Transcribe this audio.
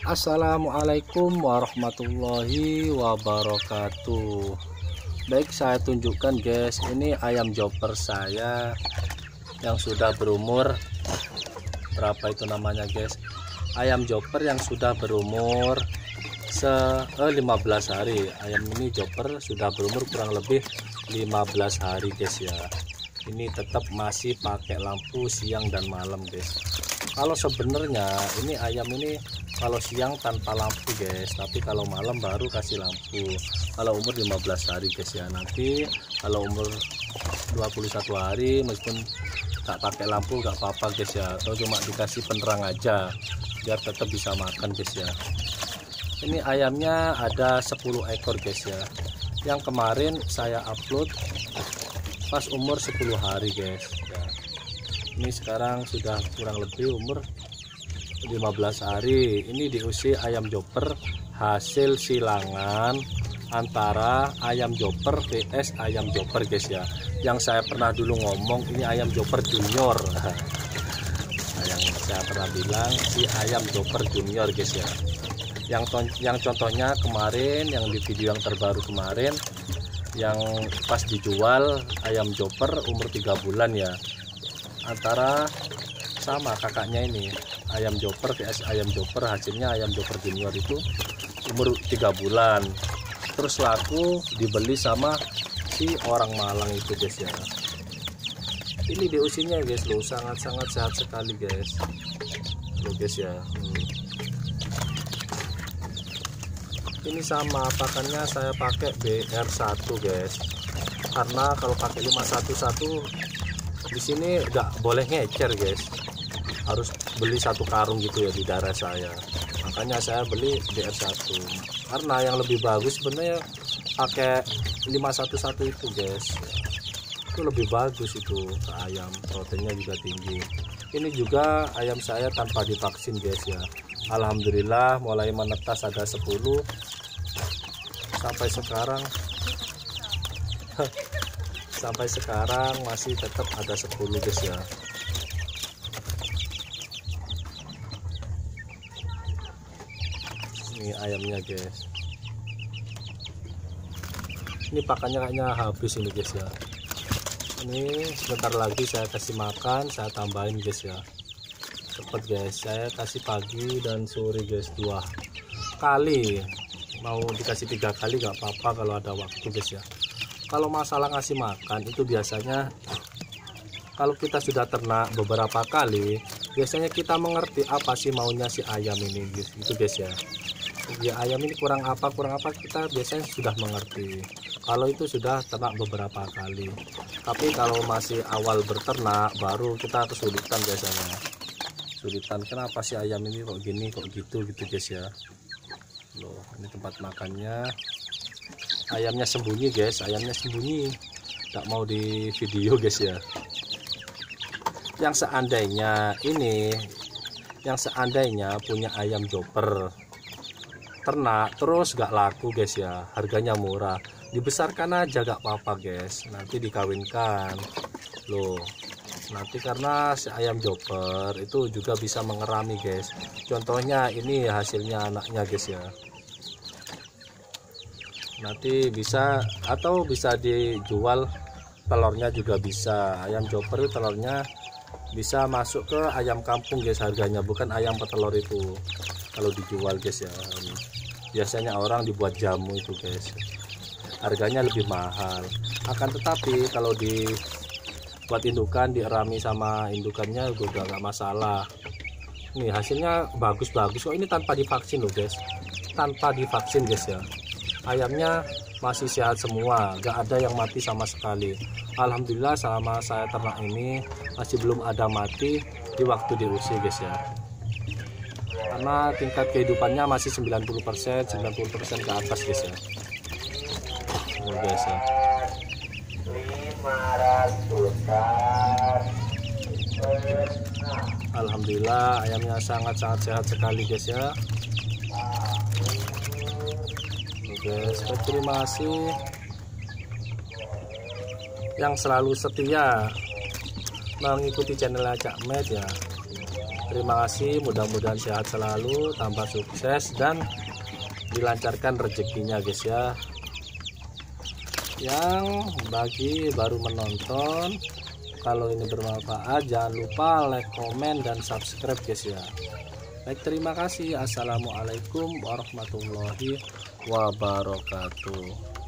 Assalamualaikum warahmatullahi wabarakatuh. Baik, saya tunjukkan guys, ini ayam joper saya yang sudah berumur berapa itu namanya guys, ayam joper yang sudah berumur 15 hari. Ayam ini joper sudah berumur kurang lebih 15 hari guys ya. Ini tetap masih pakai lampu siang dan malam guys. Kalau sebenarnya ini ayam ini kalau siang tanpa lampu guys, tapi kalau malam baru kasih lampu. Kalau umur 15 hari guys ya. Nanti kalau umur 21 hari meskipun tak pakai lampu gak apa-apa guys ya, atau cuma dikasih penerang aja biar tetap bisa makan guys ya. Ini ayamnya ada 10 ekor guys ya, yang kemarin saya upload pas umur 10 hari guys ya. Ini sekarang sudah kurang lebih umur 15 hari. Ini diusia ayam joper hasil silangan antara ayam joper vs ayam joper guys ya. Yang saya pernah dulu ngomong ini ayam joper junior. Yang saya pernah bilang si ayam joper junior guys ya. Yang contohnya kemarin, yang di video yang terbaru kemarin, yang pas dijual ayam joper umur 3 bulan ya, antara sama kakaknya ini ayam joper vs ayam joper, hasilnya ayam joper junior itu umur 3 bulan, terus laku dibeli sama si orang Malang itu guys ya. Ini diusinya guys loh, sangat-sangat sehat sekali guys loh guys ya. Ini sama pakannya saya pakai BR1 guys, karena kalau pakai 511 di sini nggak boleh ngecer guys, harus beli satu karung gitu ya di daerah saya. Makanya saya beli BR1 karena yang lebih bagus sebenarnya pakai 511 itu guys, itu lebih bagus itu ke ayam, proteinnya juga tinggi. Ini juga ayam saya tanpa divaksin guys ya. Alhamdulillah mulai menetas ada 10 sampai sekarang. Sampai sekarang masih tetap ada 10 guys ya. Ini ayamnya guys. Ini pakannya kayaknya habis ini guys ya. Ini sebentar lagi saya kasih makan, saya tambahin guys ya. Cepet guys, saya kasih pagi dan sore guys 2 kali. Mau dikasih 3 kali gak apa-apa kalau ada waktu guys ya. Kalau masalah ngasih makan itu biasanya kalau kita sudah ternak beberapa kali, biasanya kita mengerti apa sih maunya si ayam ini gitu guys ya. Ya ayam ini kurang apa kita biasanya sudah mengerti kalau itu sudah ternak beberapa kali. Tapi kalau masih awal berternak baru kita kesulitan biasanya. Kesulitan, kenapa sih ayam ini kok gini kok gitu guys ya. Loh, ini tempat makannya. Ayamnya sembunyi guys, ayamnya sembunyi, nggak mau di video guys ya. Yang seandainya punya ayam joper ternak terus gak laku guys ya, harganya murah, dibesarkan aja gak apa-apa guys, nanti dikawinkan loh. Nanti karena si ayam joper itu juga bisa mengerami guys. Contohnya ini hasilnya anaknya guys ya. Nanti bisa atau bisa dijual telurnya juga bisa. Ayam joper telurnya bisa masuk ke ayam kampung guys harganya, bukan ayam petelur itu kalau dijual guys ya. Biasanya orang dibuat jamu itu guys, harganya lebih mahal. Akan tetapi kalau dibuat indukan, dierami sama indukannya juga nggak masalah. Nih hasilnya bagus-bagus kok, ini tanpa divaksin loh guys, tanpa divaksin guys ya. Ayamnya masih sehat semua, gak ada yang mati sama sekali. Alhamdulillah selama saya ternak ini masih belum ada mati di waktu diusia guys ya. Karena tingkat kehidupannya masih 90% ke atas guys ya. Oh guys ya. Alhamdulillah ayamnya sangat-sangat sehat sekali guys ya. Guys, terima kasih yang selalu setia mengikuti channel Cak Med ya. Terima kasih, mudah-mudahan sehat selalu, tambah sukses dan dilancarkan rezekinya guys ya. Yang bagi baru menonton, kalau ini bermanfaat jangan lupa like, komen, dan subscribe guys ya. Baik, terima kasih. Assalamualaikum warahmatullahi wabarakatuh.